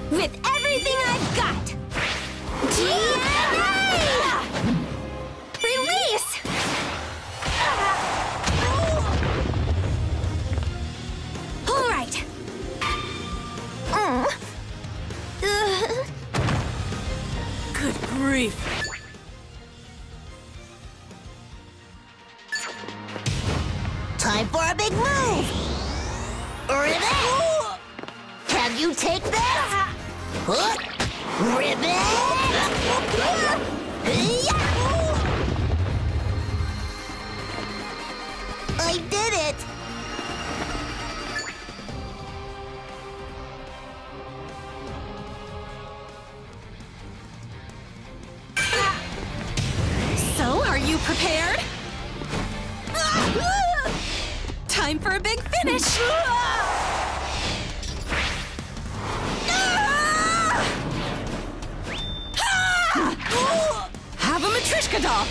with everything I've got! DNA! Release! All right. Good grief. Time for a big move! Ribbit! Can you take this? Ribbit! I did it! So, are you prepared? Time for a big finish! Have a Matryoshka doll!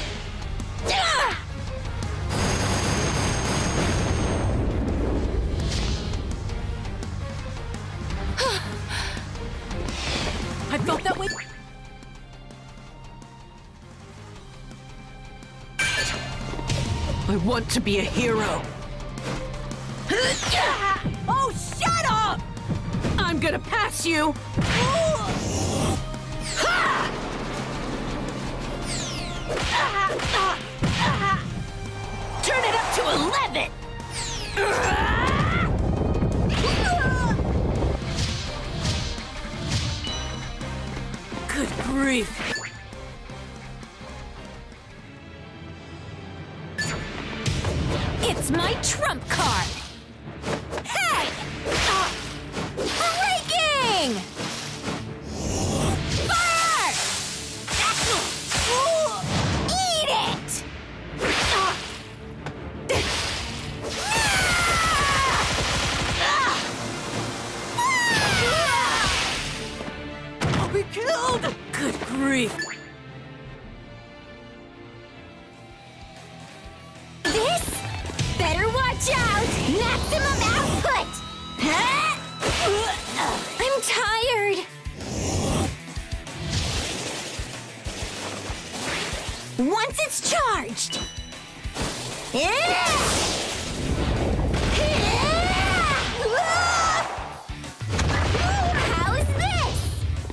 I felt that way. I want to be a hero. Oh, shut up! I'm gonna pass you! Turn it up to 11! Good grief! It's my trump card! Hey! Breaking! Fire! Eat it! I'll be killed! Good grief! Better watch out! Maximum output! I'm tired! Once it's charged! How is this?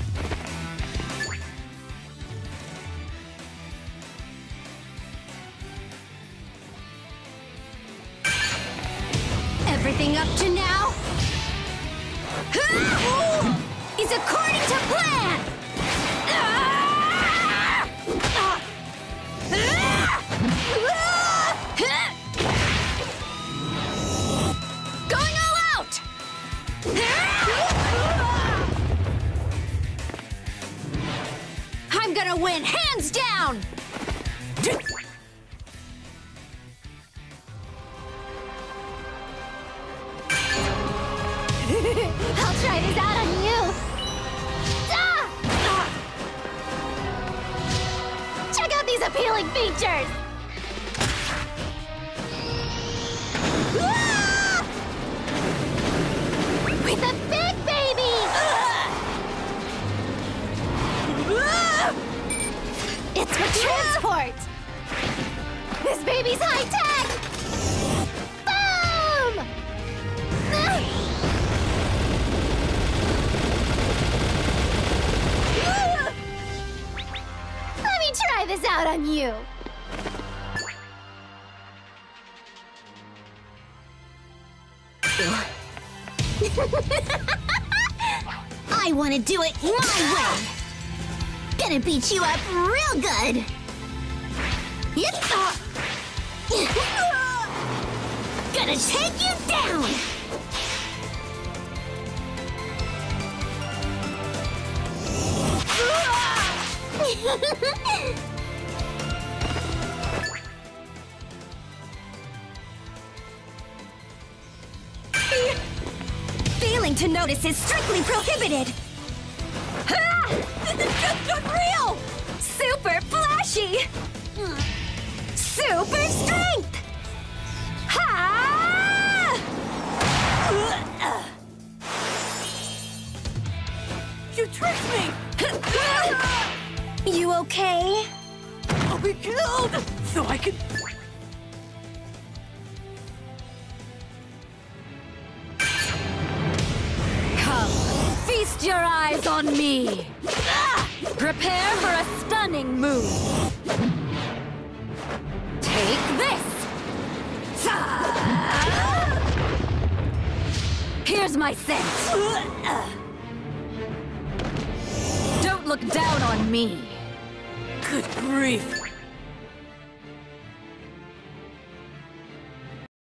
Everything up to now is according to plan! Going all out! I'm gonna win, hands down! I'll try this out on you! Check out these appealing features! With a big baby! It's for transport! This baby's high-tech! Boom! Let me try this out on you! I want to do it my way! Gonna beat you up real good! Yep. Gonna take you down! Failing to notice is strictly prohibited! This is just unreal! Super flashy! Super strength! Ha! You You okay? I'll be killed so I can... Come, feast your eyes on me. Prepare for a stunning move. Take this. Here's my scent. Don't look down on me. Good grief.